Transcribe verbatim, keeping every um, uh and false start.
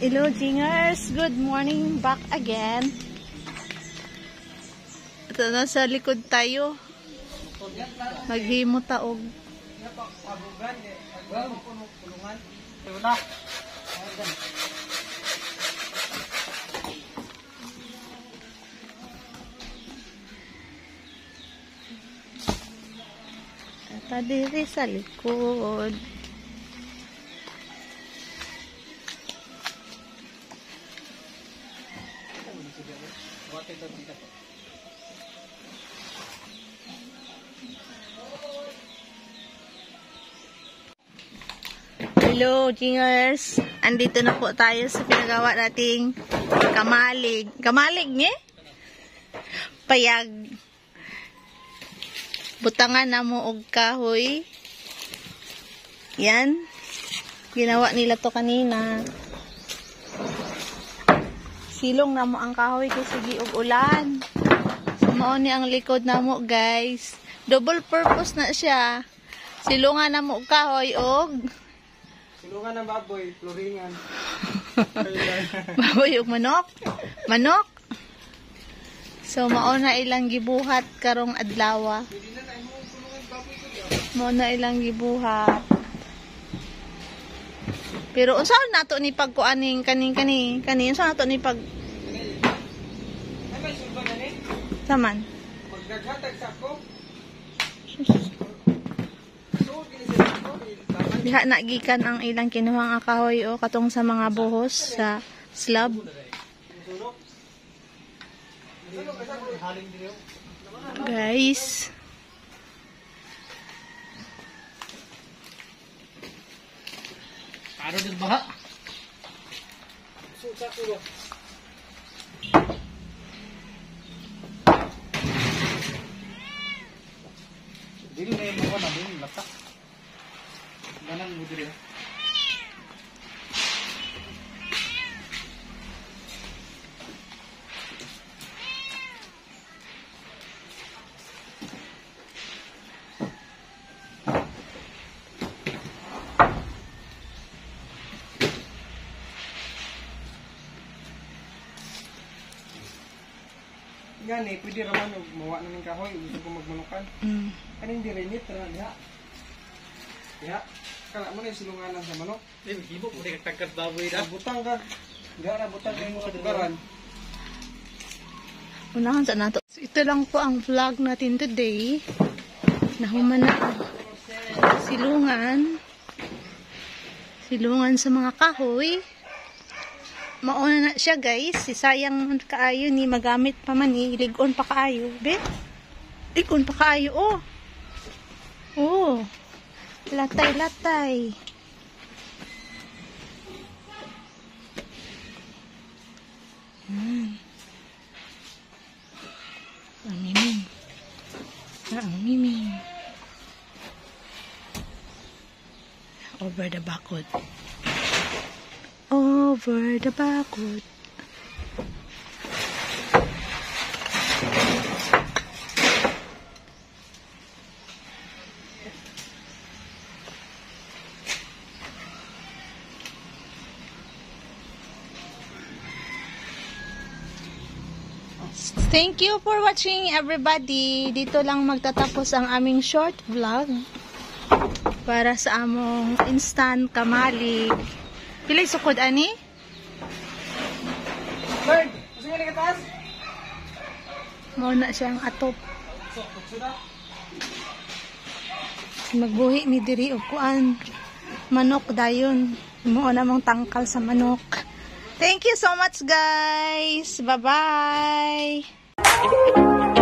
Hello, Jingers! Good morning, back again. Ito na sa likod tayo. Maghimo taog. Ito diri sa likod. Hello, Jingers! Andito na po tayo sa pinagawa nating kamalig. Kamalig, nye? Payag. Butangan na mo og kahoy. Yan. Ginawa nila to kanina. Silong na mo ang kahoy kasi gi og ulan. So, mao ni ang likod na mo, guys. Double purpose na siya. Silungan na mo og kahoy og silungan ng baboy, floringan. Baboy og manok. Manok. So mao na ilang gibuhat karong adlaw. Mao na ilang gibuhat. Pero unsa nato ni pagkuaning kaning kani? Kani unsa nato ni pag Ay may sulba na ni? Saman. Magdaghatag sa ko. Diha na gikan ang ilang kinuhang kahoy o katong sa mga buhos sa slab. Guys. Paro din baha. Susa ko. Dili na mo na din latak. Ganang mo diri. Gani, pwede raman og mawa na ning kahoy, gusto ko magmanukan. Mm. Kaning direnit ra diha. Diha. Kala mo na silunganan sa manok. Di gibo mo kay tagkat baboy ra. Butang ka. Diha ra butang kay mo sa lugaran. Unahan sa nato. So, ito lang po ang vlog natin today. Nahuman na ang silungan. Silungan sa mga kahoy. Mauna na siya, guys. Si sayang kaayo ni magamit pa man ni ligon pa kaayo, be. Ligon pa kaayo, oh. Oh. Latay, latay. Hmm. Ang miming. Ang miming. Over the bakod. Over the bakod. Thank you for watching, everybody. Dito lang magtatapos ang aming short vlog para sa among instant kamalig. Pilay sukod ani? Bird, gusto mo ni taas? Mao na siyang atop. Magbuhi mi diri og kuan manok dayon. Mao na mong tangkal sa manok. Thank you so much, guys. Bye-bye.